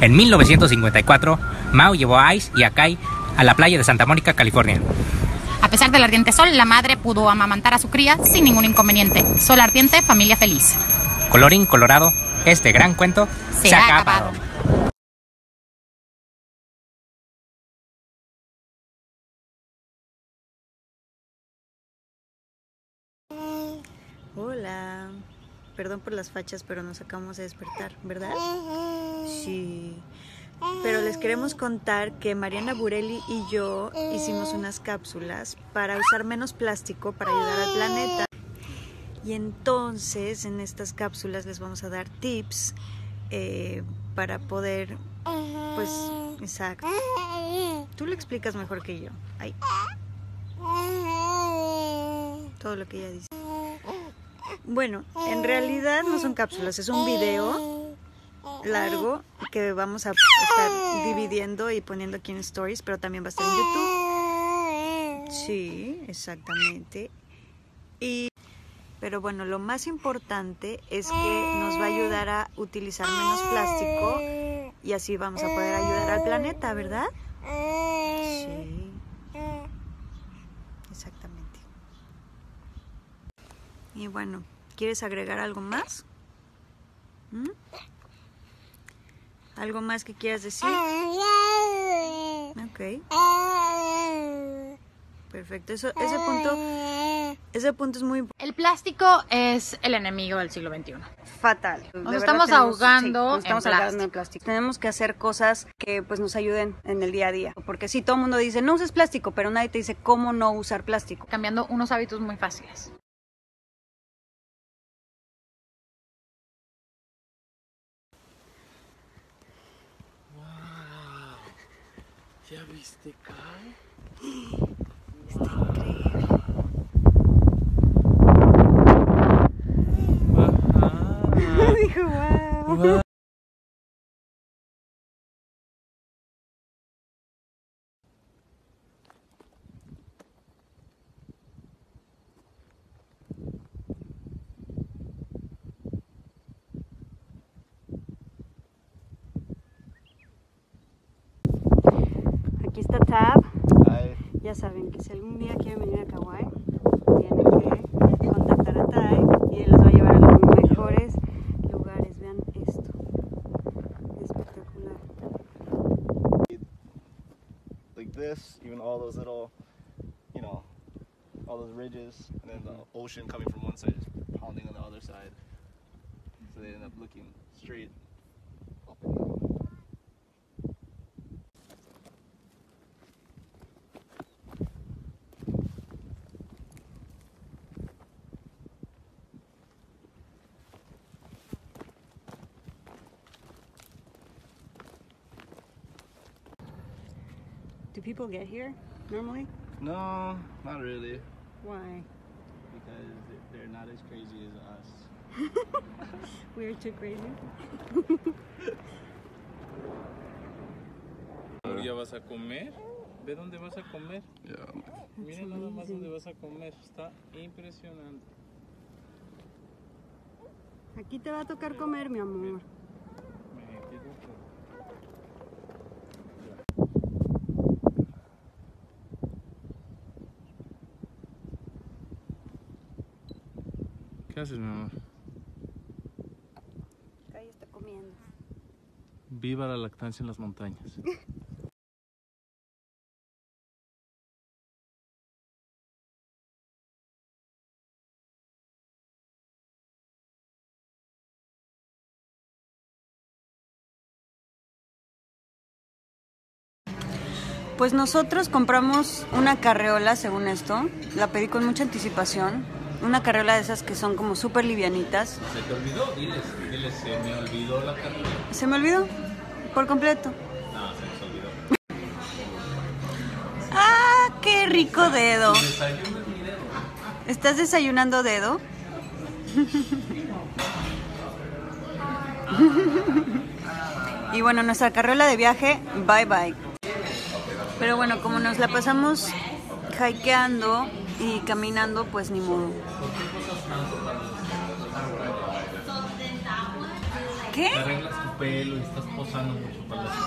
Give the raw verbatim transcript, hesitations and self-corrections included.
En mil novecientos cincuenta y cuatro, Mao llevó a Ice y a Kai a la playa de Santa Mónica, California. A pesar del ardiente sol, la madre pudo amamantar a su cría sin ningún inconveniente. Sol ardiente, familia feliz. Colorín colorado, este gran cuento Se, se ha acabado. acabado. Hola, perdón por las fachas, pero nos acabamos de despertar, ¿verdad? Sí. Pero les queremos contar que Mariana Burelli y yo hicimos unas cápsulas para usar menos plástico para ayudar al planeta. Y entonces en estas cápsulas les vamos a dar tips eh, para poder, pues, exacto. Tú lo explicas mejor que yo. Ay. Todo lo que ella dice. Bueno, en realidad no son cápsulas, es un video largo que vamos a estar dividiendo y poniendo aquí en Stories, pero también va a estar en YouTube. Sí, exactamente. Y, pero bueno, lo más importante es que nos va a ayudar a utilizar menos plástico y así vamos a poder ayudar al planeta, ¿verdad? Sí, exactamente. Y bueno, ¿quieres agregar algo más? ¿Mm? ¿Algo más que quieras decir? Ok. Perfecto. Eso, ese punto, ese punto es muy importante. El plástico es el enemigo del siglo veintiuno. Fatal. Nos estamos tenemos, ahogando, sí, nos estamos en, ahogando plástico. en plástico. Tenemos que hacer cosas que pues nos ayuden en el día a día. Porque sí, todo el mundo dice, no uses plástico, pero nadie te dice cómo no usar plástico. Cambiando unos hábitos muy fáciles. ¿Ya viste, Kai? Está increíble. Ajá. Dijo, wow. wow. Aquí está Tab. Hi. Ya saben que si algún día quieren venir a Kauai, tienen que contactar a Tai y él los va a llevar a los mejores lugares. Vean esto. Espectacular. Like this, even all those little, you know, all those ridges, and then the ocean coming from one side is pounding on the other side. So they end up looking straight up and down. Do people get here normally? No, not really. Why? Because they're not as crazy as us. We're too crazy. ¿Ya vas a comer? ¿Ve dónde vas a comer? Yeah. Miren nada más dónde vas a comer. Está impresionante. Aquí te va a tocar comer, mi amor. ¿Qué haces, mi amor? Kai está comiendo. Viva la lactancia en las montañas. Pues nosotros compramos una carreola, según esto. La pedí con mucha anticipación. Una carreola de esas que son como súper livianitas. ¿Se te olvidó? Diles, diles, se me olvidó la carrera. ¿Se me olvidó? Por completo. No, se nos olvidó. ¡Ah, qué rico dedo! ¿Estás desayunando dedo? Y bueno, nuestra carreola de viaje, bye bye. Pero bueno, como nos la pasamos hikeando y caminando, pues ni modo. ¿Qué? pelo y estás posando mucho para las